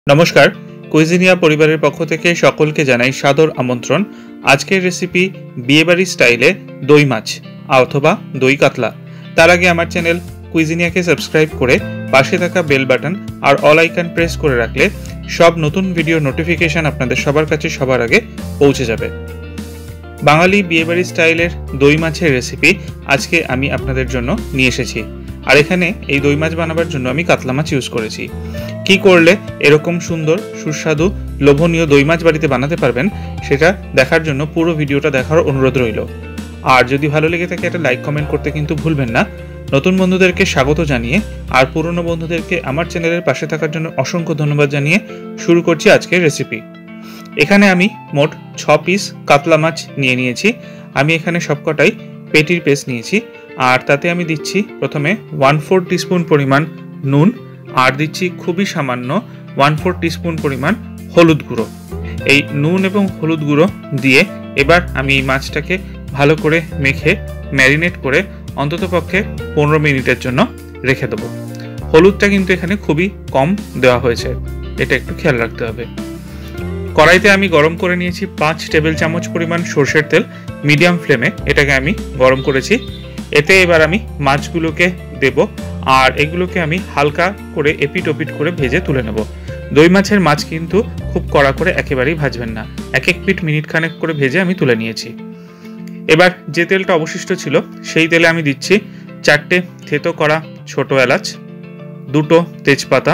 নমস্কার, কুইজিনিয়া পরিবারের পক্ষ থেকে সকলকে জানাই সাদর আমন্ত্রণ। আজকের রেসিপি বিয়েবাড়ি স্টাইলে দই মাছ অথবা দই কাতলা। তার আগে আমার চ্যানেল কুইজিনিয়াকে সাবস্ক্রাইব করে পাশে থাকা বেল বাটন আর অল আইকন প্রেস করে রাখলে সব নতুন ভিডিও নোটিফিকেশন আপনাদের সবার কাছে সবার আগে পৌঁছে যাবে। বাঙালি বিয়েবাড়ি স্টাইলের দই মাছের রেসিপি আজকে আমি আপনাদের জন্য নিয়ে এসেছি। আর এখানে এই দই মাছ বানাবার জন্য আমি কাতলা মাছ ইউজ করেছি। কি করলে এরকম সুন্দর সুস্বাদু লোভনীয় দই মাছ বাড়িতে বানাতে পারবেন সেটা দেখার জন্য পুরো ভিডিওটা দেখার অনুরোধ রইল। আর যদি ভালো লেগে থাকে একটা লাইক কমেন্ট করতে কিন্তু ভুলবেন না। নতুন বন্ধুদেরকে স্বাগত জানিয়ে আর পুরনো বন্ধুদেরকে আমার চ্যানেলের পাশে থাকার জন্য অসংখ্য ধন্যবাদ জানিয়ে শুরু করছি আজকের রেসিপি। এখানে আমি মোট 6 পিস কাতলা মাছ নিয়ে নিয়েছি। আমি এখানে সবকটাই পেটির পিস নিয়েছি। আর তাতে আমি দিচ্ছি প্রথমে 1/4 টিস্পুন পরিমাণ নুন, আর দিচ্ছি খুবই সামান্য 1/4 টিস্পুন পরিমাণ হলুদ গুঁড়ো। এই নুন এবং হলুদ গুঁড়ো দিয়ে এবার আমি এই মাছটাকে ভালো করে মেখে ম্যারিনেট করে অন্ততপক্ষে 15 মিনিটের জন্য রেখে দেবো। হলুদটা কিন্তু এখানে খুবই কম দেওয়া হয়েছে, এটা একটু খেয়াল রাখতে হবে। কড়াইতে আমি গরম করে নিয়েছি 5 টেবিল চামচ পরিমাণ সরষের তেল। মিডিয়াম ফ্লেমে এটাকে আমি গরম করেছি। এতে এবার আমি মাছগুলোকে দেব, আর এগুলোকে আমি হালকা করে এপিট ওপিট করে ভেজে তুলে নেব। দই মাছের মাছ কিন্তু খুব কড়া করে একেবারেই ভাজবেন না, এক এক পিট মিনিট খানেক করে ভেজে আমি তুলে নিয়েছি। এবার যে তেলটা অবশিষ্ট ছিল সেই তেলে আমি দিচ্ছি 4টে থেতো করা ছোট এলাচ, 2টো তেজপাতা,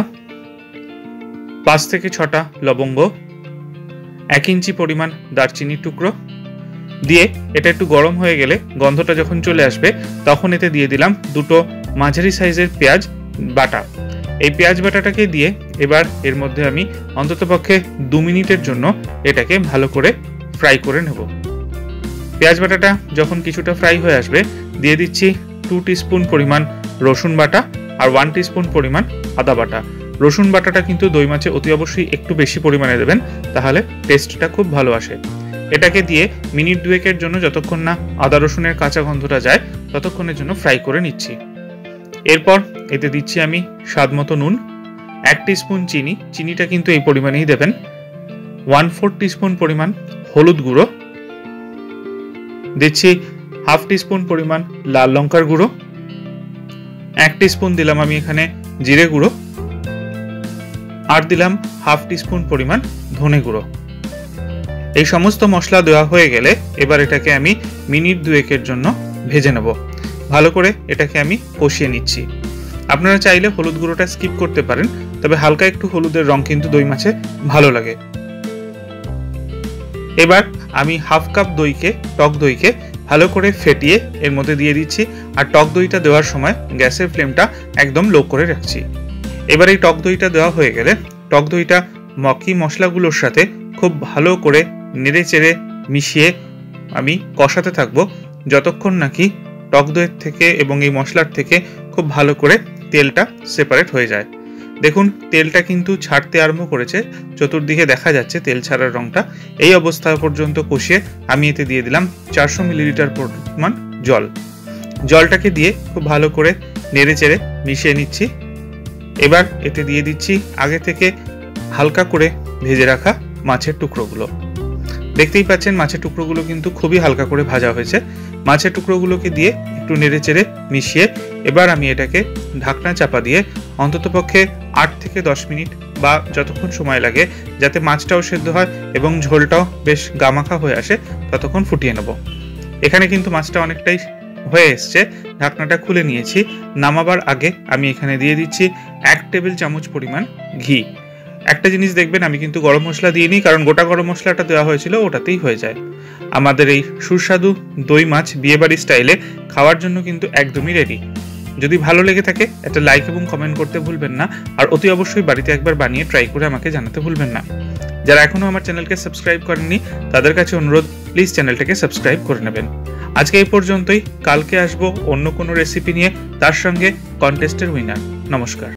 5 থেকে 6টা লবঙ্গ, 1 ইঞ্চি পরিমাণ দারচিনির টুকরো দিয়ে এটা একটু গরম হয়ে গেলে গন্ধটা যখন চলে আসবে তখন এতে দিয়ে দিলাম 2টো মাঝারি সাইজের পেঁয়াজ বাটা। এই পেঁয়াজ বাটাটাকে দিয়ে এবার এর মধ্যে আমি অন্ততপক্ষে 2 মিনিটের জন্য এটাকে ভালো করে ফ্রাই করে নেব। পেঁয়াজ বাটাটা যখন কিছুটা ফ্রাই হয়ে আসবে দিয়ে দিচ্ছি 2 টিস্পুন পরিমাণ রসুন বাটা আর 1 টিস্পুন পরিমাণ আদা বাটা। রসুন বাটাটা কিন্তু দই মাছে অতি অবশ্যই একটু বেশি পরিমাণে দেবেন, তাহলে টেস্টটা খুব ভালো আসে। এটাকে দিয়ে মিনিট 2-এর জন্য যতক্ষণ না আদা রসুনের কাঁচা গন্ধটা যায় ততক্ষণের জন্য ফ্রাই করে নিচ্ছি। এরপর এতে দিচ্ছি আমি স্বাদ মতো নুন, 1 টিস্পুন চিনি, চিনিটা কিন্তু এই পরিমাণেই দেবেন, 1/4 টিস্পুন পরিমাণ হলুদ গুঁড়ো, দিচ্ছি 1/2 টিস্পুন পরিমাণ লাল লঙ্কার গুঁড়ো, 1 টিস্পুন দিলাম আমি এখানে জিরে গুঁড়ো, আর দিলাম 1/2 টিস্পুন পরিমাণ ধনে গুঁড়ো। এই সমস্ত মশলা দেওয়া হয়ে গেলে এবার এটাকে আমি মিনিট 2-এর জন্য ভেজে নেব। ভালো করে এটাকে আমি কষিয়ে নিচ্ছি। আপনারা চাইলে হলুদ গুঁড়োটা স্কিপ করতে পারেন, তবে হালকা একটু হলুদের রং কিন্তু দই মাছে ভালো লাগে। এবার আমি 1/2 কাপ টক দইকে ভালো করে ফেটিয়ে এর মধ্যে দিয়ে দিচ্ছি। আর টক দইটা দেওয়ার সময় গ্যাসের ফ্লেমটা একদম লো করে রাখছি। এবার এই টক দইটা দেওয়া হয়ে গেলে টক দইটা বাকি মশলাগুলোর সাথে খুব ভালো করে নেড়ে চেড়ে মিশিয়ে আমি কষাতে থাকবো যতক্ষণ নাকি টক দইয়ের থেকে এবং এই মশলার থেকে খুব ভালো করে তেলটা সেপারেট হয়ে যায়। দেখুন তেলটা কিন্তু ছাড়তে আরম্ভ করেছে, চতুর্দিকে দেখা যাচ্ছে তেল ছাড়ার রংটা। এই অবস্থা পর্যন্ত কষিয়ে আমি এতে দিয়ে দিলাম 400 মিলিলিটার পরিমাণ জল। জলটাকে দিয়ে খুব ভালো করে নেড়ে চেড়ে মিশিয়ে নিচ্ছি। এবার এতে দিয়ে দিচ্ছি আগে থেকে হালকা করে ভেজে রাখা মাছের টুকরোগুলো। দেখতেই পাচ্ছেন মাছের টুকরোগুলো কিন্তু খুবই হালকা করে ভাজা হয়েছে। মাছের টুকরোগুলোকে দিয়ে একটু নেড়ে চেড়ে মিশিয়ে এবার আমি এটাকে ঢাকনা চাপা দিয়ে অন্ততপক্ষে 8 থেকে 10 মিনিট বা যতক্ষণ সময় লাগে যাতে মাছটাও সেদ্ধ হয় এবং ঝোলটাও বেশ গামাখা হয়ে আসে ততক্ষণ ফুটিয়ে নেব। এখানে কিন্তু মাছটা অনেকটাই হয়ে এসছে, ঢাকনাটা খুলে নিয়েছি। নামাবার আগে আমি এখানে দিয়ে দিচ্ছি 1 টেবিল চামচ পরিমাণ ঘি। একটা জিনিস দেখবেন আমি কিন্তু গরম মশলা দিইনি, কারণ গোটা গরম মশলাটা দেওয়া হয়েছিল ওটাতেই হয়ে যায়। আমাদের এই সুস্বাদু দই মাছ বিয়েবাড়ি স্টাইলে খাওয়ার জন্য কিন্তু একদমই রেডি। যদি ভালো লেগে থাকে একটা লাইক এবং কমেন্ট করতে ভুলবেন না, আর অতি অবশ্যই বাড়িতে একবার বানিয়ে ট্রাই করে আমাকে জানাতে ভুলবেন না। যারা এখনো আমার চ্যানেলকে সাবস্ক্রাইব করেননি তাদের কাছে অনুরোধ, প্লিজ চ্যানেলটাকে সাবস্ক্রাইব করে নেবেন। আজকে এই পর্যন্তই, কালকে আসবো অন্য কোনো রেসিপি নিয়ে, তার সঙ্গে কন্টেস্টের উইনার। নমস্কার।